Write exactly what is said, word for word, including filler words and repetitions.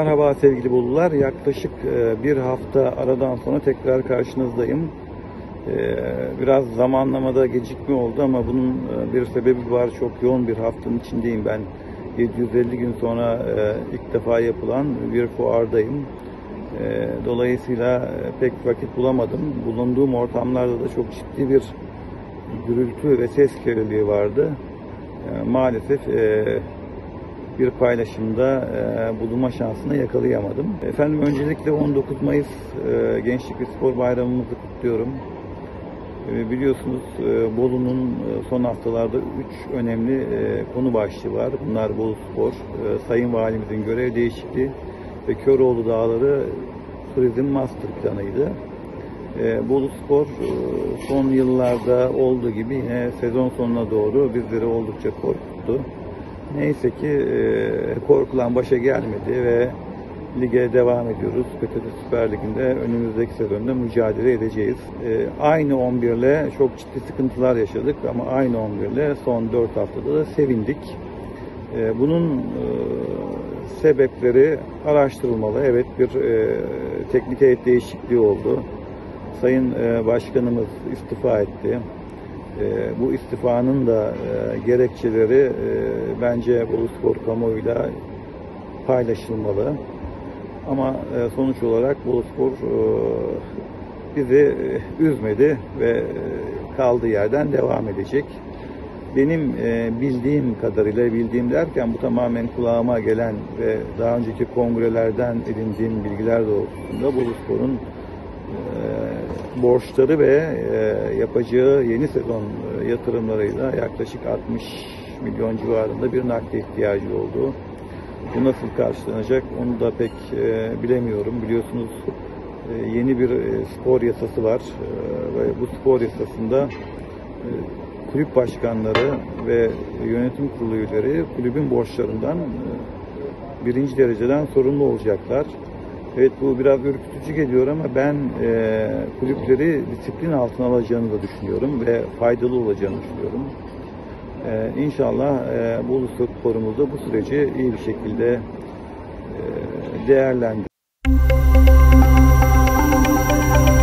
Merhaba sevgili Bolular. Yaklaşık bir hafta aradan sonra tekrar karşınızdayım. Biraz zamanlamada gecikme oldu ama bunun bir sebebi var. Çok yoğun bir haftanın içindeyim ben. yedi yüz elli gün sonra ilk defa yapılan bir fuardayım. Dolayısıyla pek vakit bulamadım. Bulunduğum ortamlarda da çok ciddi bir gürültü ve ses kirliliği vardı. Maalesef bir paylaşımda e, bulunma şansını yakalayamadım. Efendim öncelikle on dokuz Mayıs e, Gençlik ve Spor Bayramımızı kutluyorum. E, biliyorsunuz e, Bolu'nun e, son haftalarda üç önemli e, konu başlığı var. Bunlar Bolu Spor, e, Sayın Valimizin görev değişikliği ve Köroğlu Dağları Turizm Master Planı'ydı. E, Bolu Spor e, son yıllarda olduğu gibi yine sezon sonuna doğru bizleri oldukça korkuttu. Neyse ki e, korkulan başa gelmedi ve lige devam ediyoruz. P T T Süper Ligi'nde önümüzdeki sezonda mücadele edeceğiz. E, aynı on bir ile çok ciddi sıkıntılar yaşadık ama aynı on bir ile son dört haftada da sevindik. E, bunun e, sebepleri araştırılmalı. Evet, bir e, teknik heyet değişikliği oldu. Sayın e, Başkanımız istifa etti. E, bu istifanın da e, gerekçeleri e, bence Bolu Spor kamuoyuyla paylaşılmalı. Ama e, sonuç olarak Bolu Spor e, bizi e, üzmedi ve e, kaldığı yerden devam edecek. Benim e, bildiğim kadarıyla, bildiğim derken bu tamamen kulağıma gelen ve daha önceki kongrelerden edindiğim bilgiler doğrultusunda Bolu Spor'un borçları ve e, yapacağı yeni sezon e, yatırımlarıyla yaklaşık altmış milyon civarında bir nakde ihtiyacı oldu. Bu nasıl karşılanacak onu da pek e, bilemiyorum. Biliyorsunuz e, yeni bir e, spor yasası var e, ve bu spor yasasında e, kulüp başkanları ve yönetim kurulu üyeleri kulübün borçlarından e, birinci dereceden sorumlu olacaklar. Evet, bu biraz ürkütücü geliyor ama ben e, kulüpleri disiplin altına alacağını da düşünüyorum ve faydalı olacağını düşünüyorum. E, İnşallah e, Bolu Spor'umuz da bu süreci iyi bir şekilde e, değerlendirir.